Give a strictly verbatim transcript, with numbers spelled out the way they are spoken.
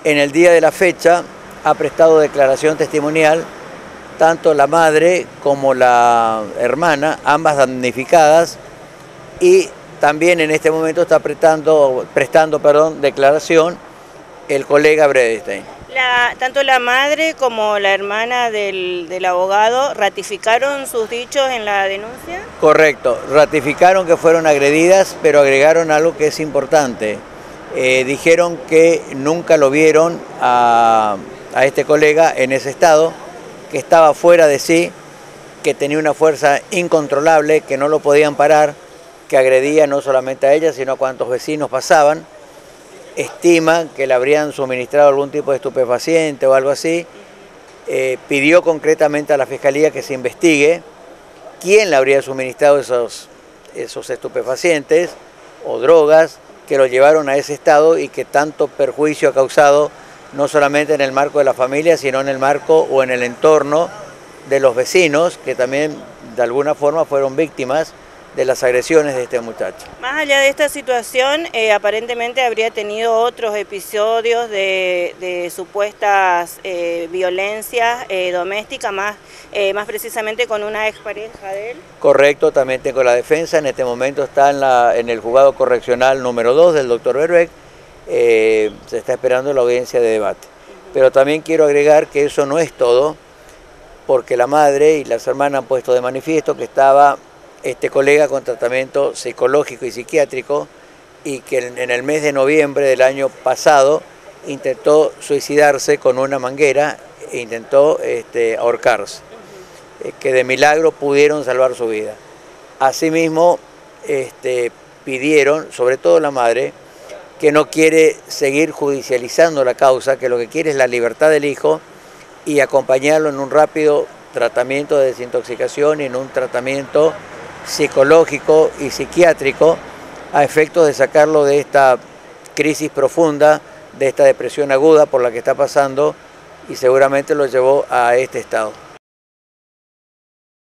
En el día de la fecha ha prestado declaración testimonial tanto la madre como la hermana, ambas damnificadas, y también en este momento está prestando, prestando perdón, declaración el colega Bredestein. La, tanto la madre como la hermana del, del abogado ratificaron sus dichos en la denuncia. Correcto, ratificaron que fueron agredidas, pero agregaron algo que es importante. Eh, dijeron que nunca lo vieron a, a este colega en ese estado, que estaba fuera de sí, que tenía una fuerza incontrolable, que no lo podían parar, que agredía no solamente a ella, sino a cuantos vecinos pasaban. Estima que le habrían suministrado algún tipo de estupefaciente o algo así. Eh, pidió concretamente a la Fiscalía que se investigue quién le habría suministrado esos, esos estupefacientes o drogas que lo llevaron a ese estado y que tanto perjuicio ha causado no solamente en el marco de la familia, sino en el marco o en el entorno de los vecinos, que también de alguna forma fueron víctimas de las agresiones de este muchacho. Más allá de esta situación, eh, aparentemente habría tenido otros episodios de, de supuestas eh, violencias eh, domésticas, más, eh, más precisamente con una expareja de él. Correcto, también tengo la defensa, en este momento está en, la, en el juzgado correccional número dos del doctor Berbeck, eh, se está esperando la audiencia de debate. Pero también quiero agregar que eso no es todo, porque la madre y las hermanas han puesto de manifiesto que estaba este colega con tratamiento psicológico y psiquiátrico y que en el mes de noviembre del año pasado intentó suicidarse con una manguera e intentó este, ahorcarse, eh, que de milagro pudieron salvar su vida. Asimismo, este, pidieron, sobre todo la madre, que no quiere seguir judicializando la causa, que lo que quiere es la libertad del hijo y acompañarlo en un rápido tratamiento de desintoxicación y en un tratamiento psicológico y psiquiátrico a efectos de sacarlo de esta crisis profunda, de esta depresión aguda por la que está pasando y seguramente lo llevó a este estado.